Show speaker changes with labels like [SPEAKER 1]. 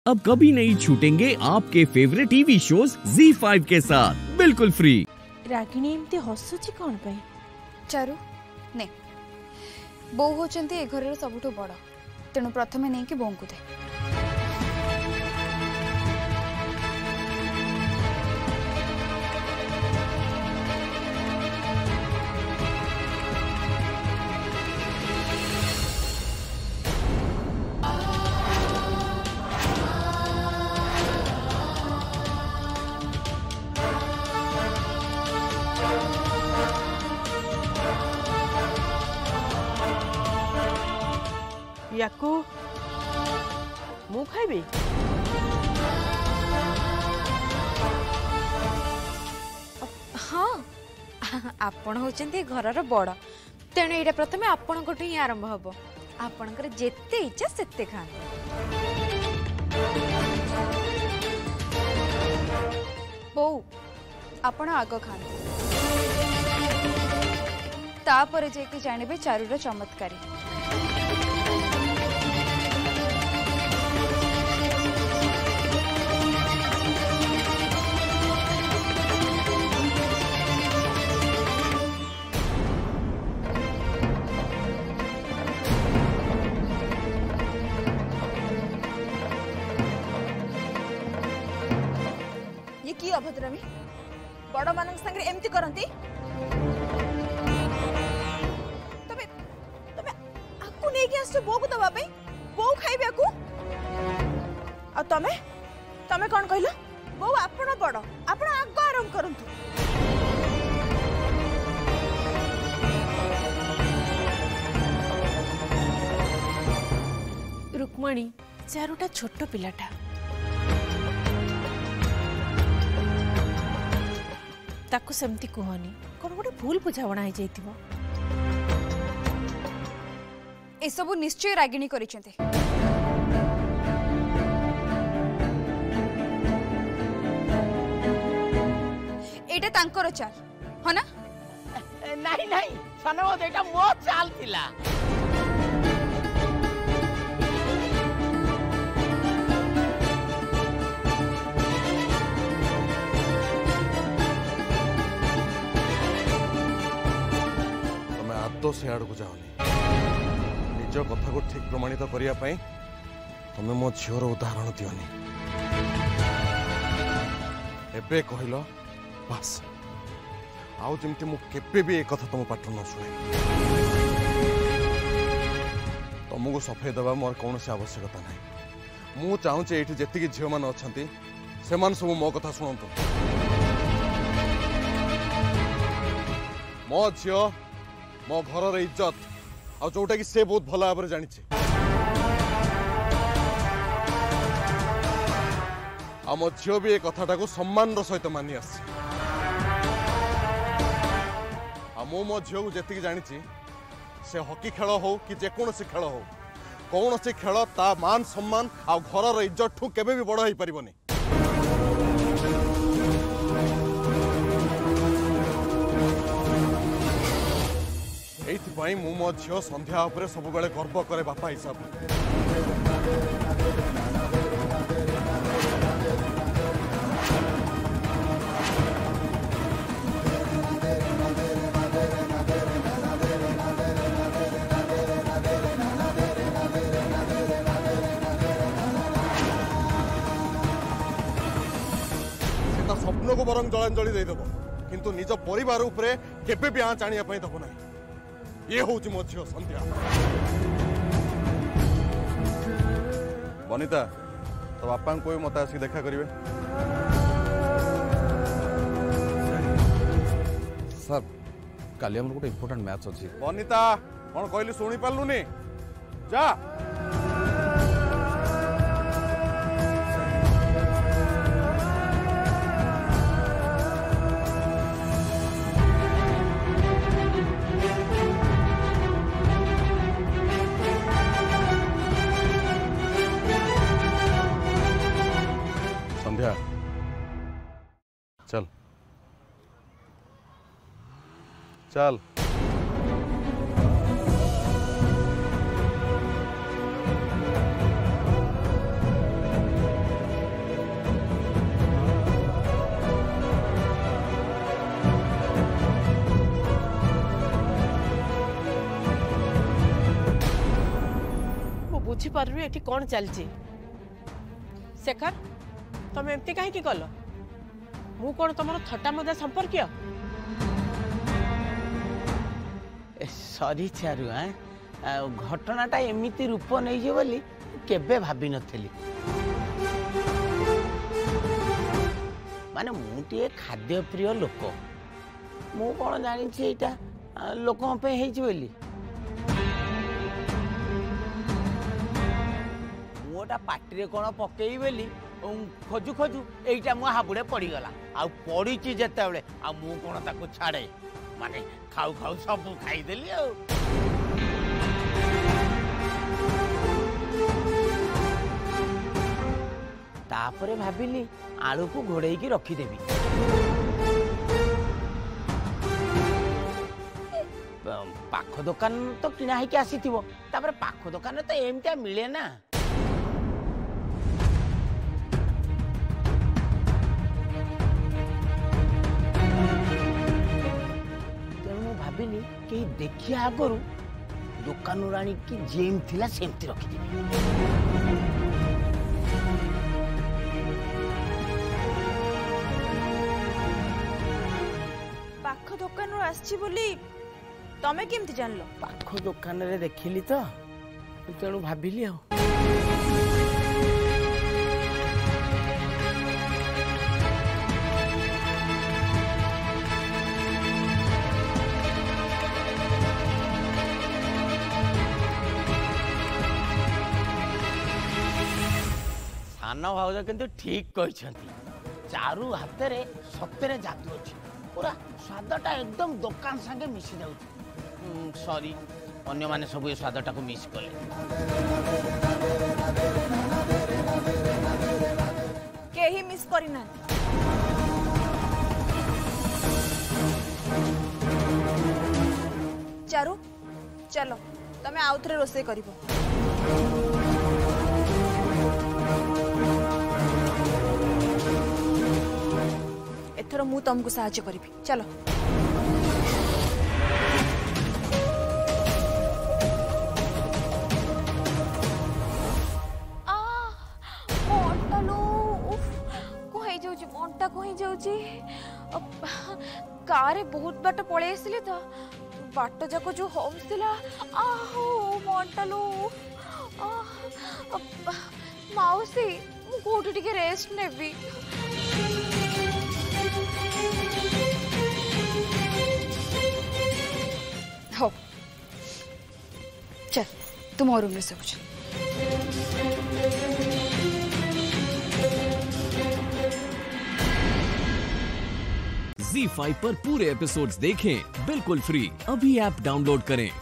[SPEAKER 1] अब कभी नहीं छूटेंगे आपके फेवरेट टीवी शोज ZEE5 के साथ बिल्कुल फ्री।
[SPEAKER 2] रागिणी एमती हसुची कौन पाई?
[SPEAKER 3] चारू ने बो होचंती ए घर सबुठु बड़, तेणु प्रथमे नहीं कि बों को दे।
[SPEAKER 2] याकू मु खाइबी?
[SPEAKER 4] हाँ आपण होचंती घरर बड़, तेणु एटा प्रथमे आपण कोठी ही आरंभ हबो। आपणकर जेते इच्छा सेते खान।
[SPEAKER 3] बो आपण आग खान, तापर जेके जानिबे चारूर चमत्कारी।
[SPEAKER 5] ये की अभद्रमी बड़ मान संगे एमती करती? तबे तबे आकु नहीं कि आसो बो को दबा पे बो खाइबे आकु। आ तमे तमे कोन कहलो? बो आपण बड़, आपण आग आरंभ करंतु।
[SPEAKER 2] रुक्मणी चारुटा छोट पिलाटा, ताकू सेमती कहनी, कौन गोटे भूल बुझावणा हो जाइथिबो।
[SPEAKER 3] ए सबु निश्चय रागिणी करिसेंते। एटा तांकर चाल हो ना?
[SPEAKER 6] नहीं नहीं सनमत एटा मो चाल थिला।
[SPEAKER 7] तो से आड़ को जाओनी, निज कथा को ठीक प्रमाणित करने तुम्हें मो झीवर उदाहरण दियोनी। एबे कहल बस आउ जमती मु केबे भी एक कथा तुम पाठ न शुणे। तुमको सफाई देवा मोर कौन आवश्यकता ना। मु चाहूचे ये जी झील मान अच्छा से सब मो कथा शुणु। मो झी मो घर इज्जत आ जोटा कि से बहुत भल भाव जानी आ मो झील भी एक कथाटा को सम्मान सहित मानि आस। मो मो झील को जी जानी से हॉकी खेल हो कि जेकोसी खेल हो, कौन सी खेल ता मान सम्मान आ घर इज्जत ठू केबे भी बड़ हो पारिबनी। मु मो झील संध्या उपरे सब बेले गर्व करे बापा हिसाब। स्वप्न को बरং जलांजलि देदेव किंतु निज परिवार उपरे केबे भी आँच आनिया दब ना। ये हूँ मो झील संध्या। बनिता तो बापा को मत आसिक देखा करेंगे।
[SPEAKER 8] सर काली हमर गोटे इंपोर्टेंट मैच अछि।
[SPEAKER 7] बनिता कौन कहली शुणी पार्लुनी जा। चल चल
[SPEAKER 6] बार एठी कौन चलची शेखर तुम एमती कहीं कल मु कौन तुम थट्टा मजा संपर्क सॉरी चारू घटनाटा एमती रूप नहीं बोली केबे भाभी नथली माने मुझे खाद्य प्रिय लोक मु कौन जानी यहाँ लोकों पे बोली मोटा पार्टी कौन पकई बोली खोजु खोजु एटा मो हाबुड़े पड़गला आ पड़ी जिते आ मु कौन ताको छाड़े माने खाऊ खाऊ सब खाईदेली आ तापरे भाबिली आलू को घोड़े की रखीदेवी पाख दुकान तो किना है आसी पाख दुकान तो एमती मिले ना तेणु भाविली कहीं देखिए आगु दुकान राणी की जेम थिला सेमती रखीदेवी
[SPEAKER 5] पाख दुकान आसी बोली तमे केमती जानलो
[SPEAKER 6] पाख दुकान रे देखिली तो तेणु भाविली आ सान भाउज किंतु ठीक कहते चारू हाथ रे सत्य जादू अच्छी पूरा स्वादटा एकदम दुकान संगे मिसी जाउछ सॉरी अन्य माने सब ये स्वादटा को मिस कले
[SPEAKER 5] केही मिस करिना चारू चलो तमे आउथरे रोसे करिवो एथरो मु तुमको साहाय्य करिवि चलो
[SPEAKER 3] मंटा कहीं जाऊची कार बहुत बाट पड़े आसली तो बाट जाक जो होम्स थिला आहो मंटालो माउसी मु कोठी टिके रेस्ट नेबी हो चल तुम और रूम में सो
[SPEAKER 1] Z5 पर पूरे एपिसोड्स देखें बिल्कुल फ्री। अभी ऐप डाउनलोड करें।